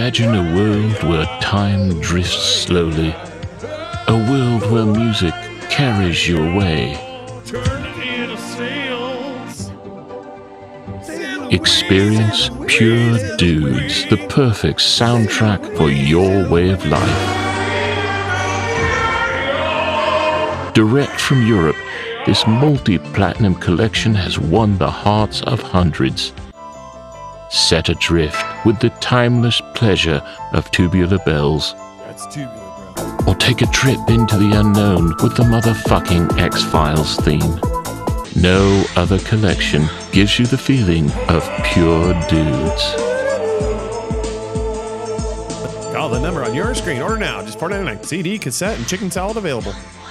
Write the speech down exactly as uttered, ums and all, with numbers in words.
Imagine a world where time drifts slowly, a world where music carries you away. Experience Pure Dudes, the perfect soundtrack for your way of life. Direct from Europe, this multi-platinum collection has won the hearts of hundreds. Set adrift with the timeless pleasure of Tubular Bells. That's tubular, bro. Or take a trip into the unknown with the motherfucking X-Files theme. No other collection gives you the feeling of Pure Dudes. Call the number on your screen. Order now. Just four ninety-nine. C D, cassette, and chicken salad available.